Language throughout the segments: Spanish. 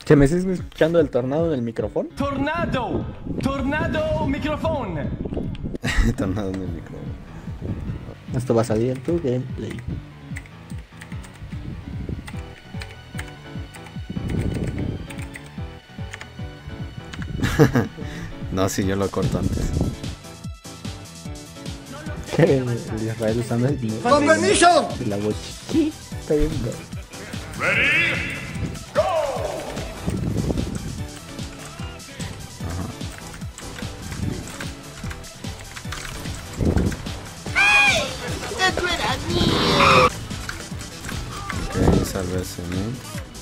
¿Se me sigue escuchando el tornado en el micrófono? Tornado! Tornado micrófono. Tornado en el micro. Esto va a salir en tu gameplay. No, si yo lo corto antes. El Israel usando el dinero. ¡Con permiso! Y la voz chiquita. Está bien, bro. Ok, salvarse, ¿no?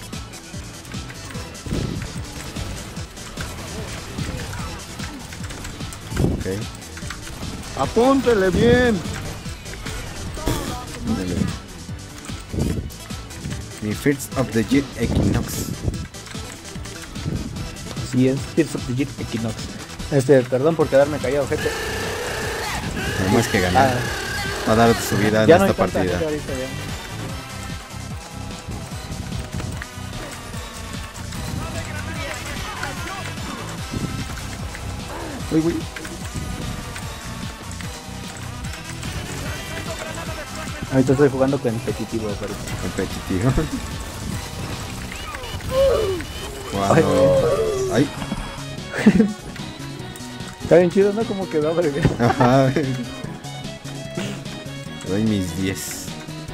Ok. Apúntele bien. Dale. Mi First of the Jet Equinox. Sí, es Tears of the Jet Equinox. Perdón por quedarme callado, gente. Tenemos que ganar. Va a dar su vida en Ya no hay esta tanta partida. gente ahorita ya. Uy, uy. Ahorita estoy jugando competitivo, pero... Competitivo. Ay, Wow. Ay. Está bien chido, ¿no? Como quedó, bebé. Ajá. Doy mis 10.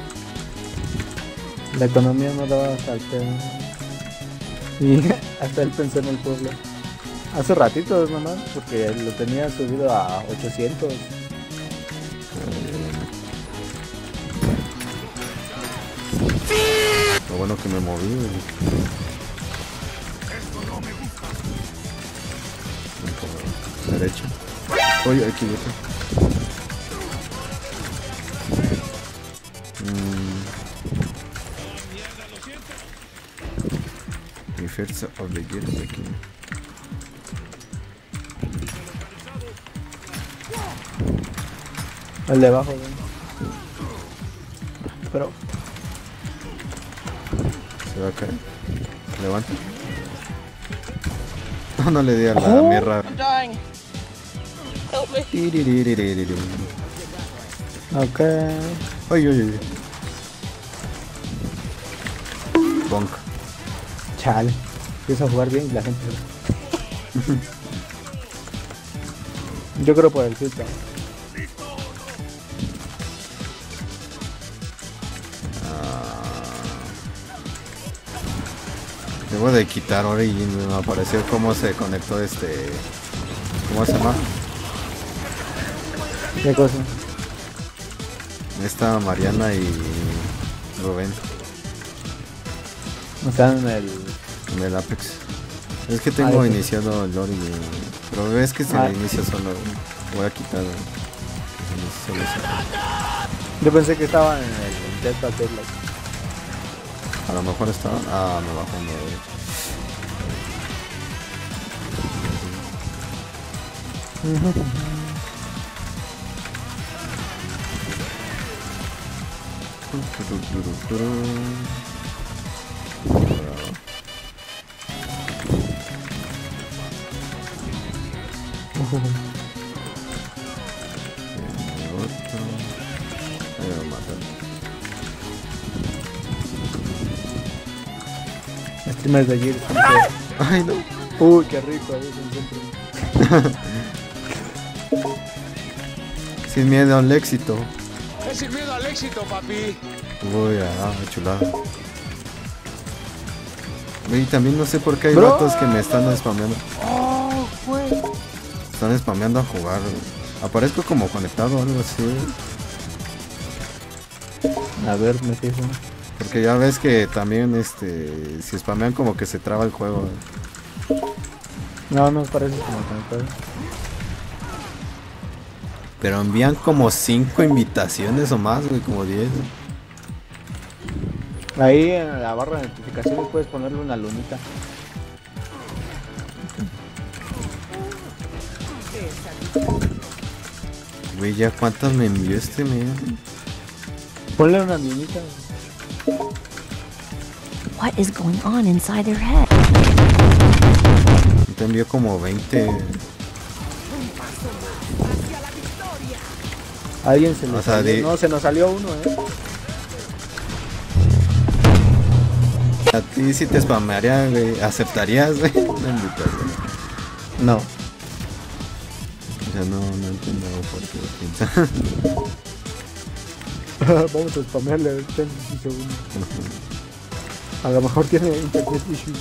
La economía no daba hasta el pedo. Y hasta él pensó en el pueblo. Hace ratito nomás, porque lo tenía subido a 800. Lo bueno que me moví. Un poco derecha. Oye, equivoco. Mi first of the year de aquí. El de abajo, güey. Pero... Se va a caer. Levanta. No, no le di a la mierda. Tiriririririririr. Ok. Ay, ay, ay. Bonk. Chale. Empieza a jugar bien y la gente... Yo creo por el filtro. Debo de quitar ahora y me apareció cómo se conectó ¿cómo se llama? ¿Qué cosa? Esta Mariana y Rubén Están en el Apex. Es que tengo sí. iniciado el lore pero ves que se inicia solo. Voy a quitar solo eso. Yo pensé que estaban en el Delta Table. A lo mejor estaba. Ah, me bajó uno. Streamers de ayer. Ay, no. Uy, qué rico. Ahí Sin miedo al éxito. Es sin miedo al éxito, papi. Uy, chulada. Y también no sé por qué hay Bro. vatos que me están spameando. Oh, güey. Están spameando a jugar. Aparezco como conectado o algo así. A ver, me fijo. Porque ya ves que también si spamean como que se traba el juego. No, no parece como conectado. Pero envían como 5 invitaciones o más, güey, como 10. Ahí en la barra de notificaciones puedes ponerle una lunita. Güey, ya cuántas me envió men. Ponle una lunita. What is going on inside their head? te envió como 20. A alguien se le O sea, salió. No, se nos salió uno, A ti si te spamearían, güey, ¿aceptarías, güey? Una invitación. No. O sea, no entiendo por qué lo piensan. Vamos a spamearle a ver si un segundo. A lo mejor tiene internet issues.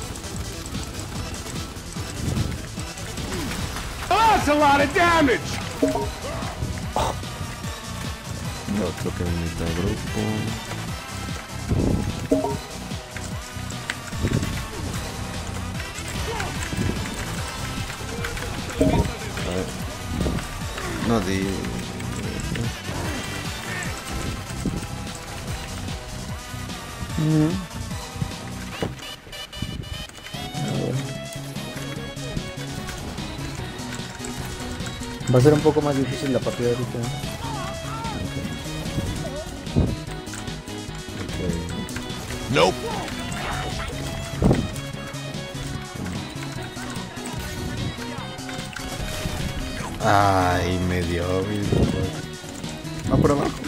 That's a lot of damage. Otro que invita al grupo. A ver. No di. Va a ser un poco más difícil la partida ahorita. Nope. Ay, me dio. Va por abajo.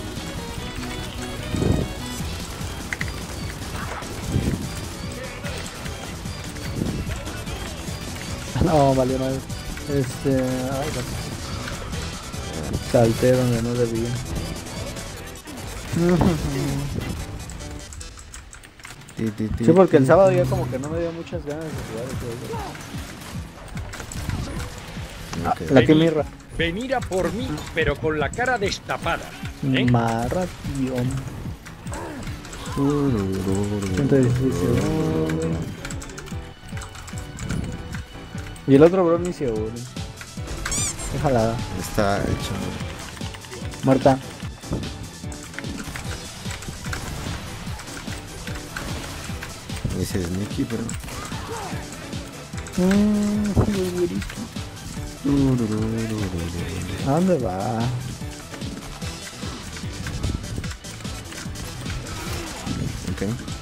No, valió mal. Ay, salté donde no debía. Sí, porque el sábado ya como que no me dio muchas ganas de jugar. Okay. La que mirra. Venir a por mí, pero con la cara destapada. Marración. 117. Y el otro bro ni se une. Déjala. Está hecho. Muerta. Ese es Nicky, pero. ¿A dónde va? Ok.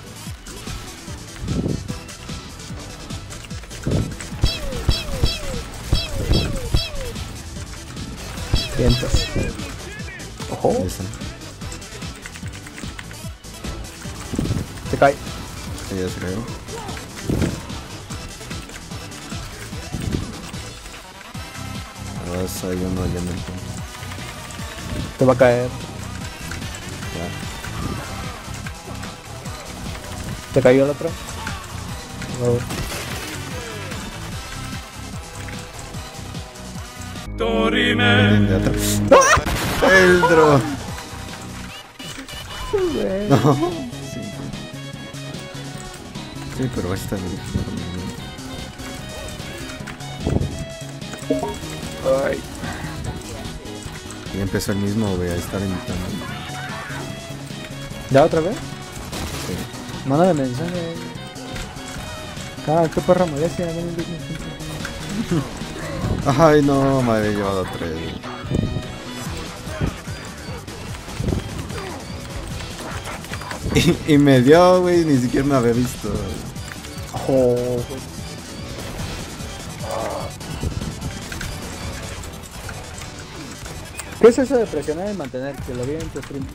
Vientos. Ojo. Esa. Se cae. Ya se cayó. Ahora hay uno allá en el fondo. Te va a caer. Ya. ¿Te cayó el otro? Por favor. Vienen de atrás. El dro. No. Sí. Sí, pero esta Ay. ya empezó el mismo, voy a estar invitando. ¿Ya otra vez? Sí. Mándame mensaje. Qué perra molestia. Ay, no, me había llevado 3. Y me dio, güey, ni siquiera me había visto. Oh. ¿Qué es eso de presionar y mantener? Que lo vi en tu stream.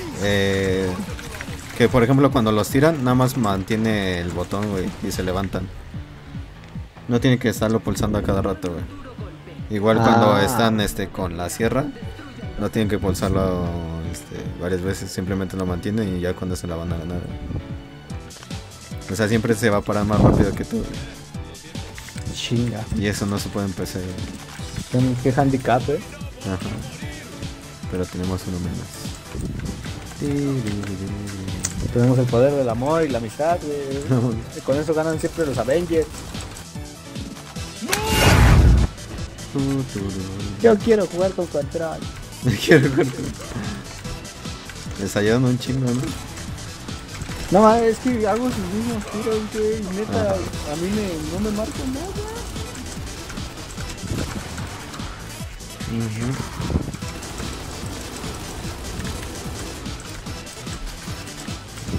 Que por ejemplo cuando los tiran, nada más mantiene el botón, güey, y se levantan. No tiene que estarlo pulsando a cada rato, güey. Igual cuando están con la sierra, no tienen que pulsarlo varias veces, simplemente lo mantienen y ya cuando se la van a ganar, güey. O sea, siempre se va a parar más rápido que tú, güey. Chinga. Y eso no se puede empezar. Qué handicap, Ajá. Pero tenemos uno menos. Tenemos el poder del amor y la amistad, güey. Y con eso ganan siempre los Avengers. Yo quiero jugar con control. Quiero jugar con... Les ayudan un chingo, ¿no? No, es que hago sus mismos tiros, güey. Neta, a mí no me marco nada.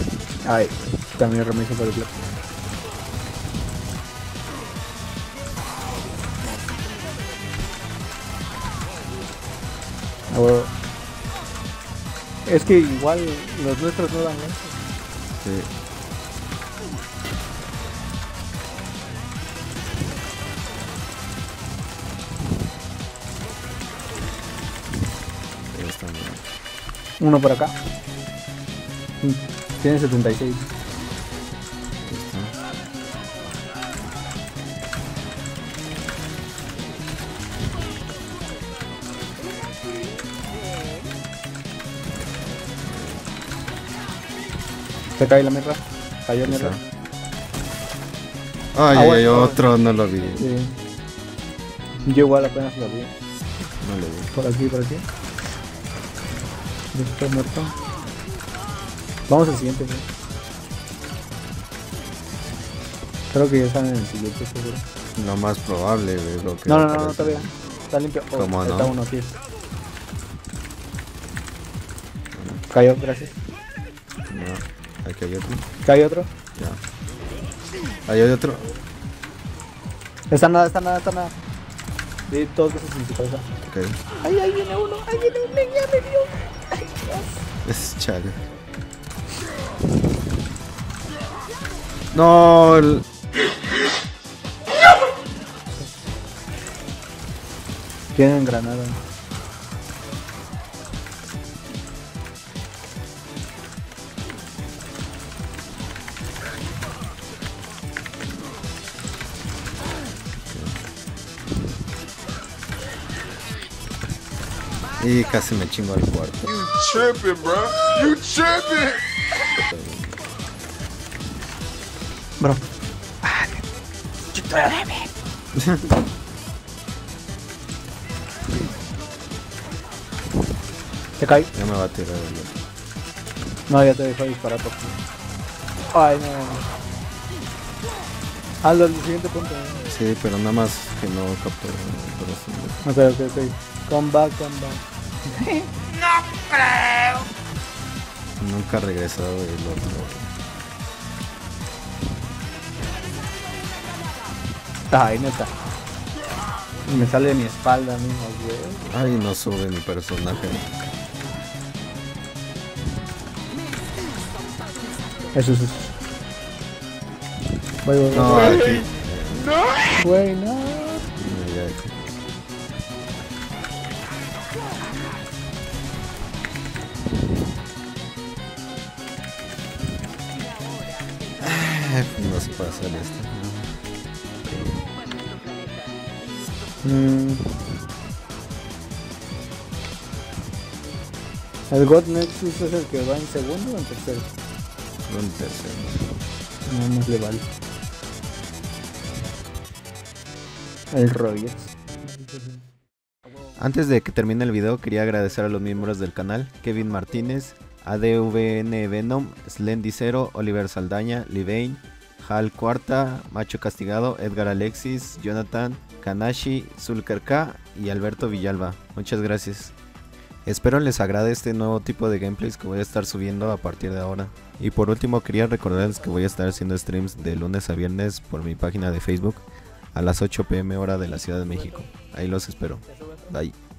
Ay, también remiso por el plato. A huevo. Es que igual los nuestros no dan gancho. Sí. Ahí están, güey. Uno por acá. Tiene 76. Ahí está. Se cae la mierda. Cayó mierda. Ay, Ah, ay, bueno. otro, no lo vi. Sí. Yo igual apenas lo vi. No lo vi. Por aquí, por aquí. Está muerto. Vamos al siguiente, güey. Creo que ya están en el siguiente, seguro. Lo más probable, güey. Lo que No, me no, no, parece. todavía. Está limpio. Oh, ¿Cómo está no? uno aquí. Cayó, gracias. No, aquí hay otro. Cayó otro. Ya. Ahí hay otro. Está nada, está nada, está nada. Di dos veces en su cabeza. Ok. Ay, ahí viene uno, ahí viene uno, ya me dio. Ay, Dios. Es chale. No, Tienen granada. y casi me chingo al cuarto. You tripping, bro. You tripping. Bro. Se cae. Ya me va a tirar el otro. No, ya te dejó disparar por ti. Ay, no. Hazlo al siguiente punto. Sí, pero nada más que no capturó el corazón. Ok, ok, ok. Come back, come back. Nunca ha regresado el otro. Ay, neta. Me sale de mi espalda mismo, güey. Ay, no sube mi personaje. Eso es eso. Voy, voy, No, voy. aquí. Güey, no. Ya, no se puede hacer esto. ¿El God Nexus es el que va en segundo o en tercero? No en tercero. No, más le vale. El Rogers. Antes de que termine el video, quería agradecer a los miembros del canal: Kevin Martínez, ADVN Venom, Slendy Zero, Oliver Saldaña, Livain, Hal Cuarta, Macho Castigado, Edgar Alexis, Jonathan, Kanashi, Zulker K y Alberto Villalba. Muchas gracias. Espero les agrade este nuevo tipo de gameplays que voy a estar subiendo a partir de ahora. Y por último, quería recordarles que voy a estar haciendo streams de lunes a viernes por mi página de Facebook a las 8 p.m. hora de la Ciudad de México. Ahí los espero. Bye.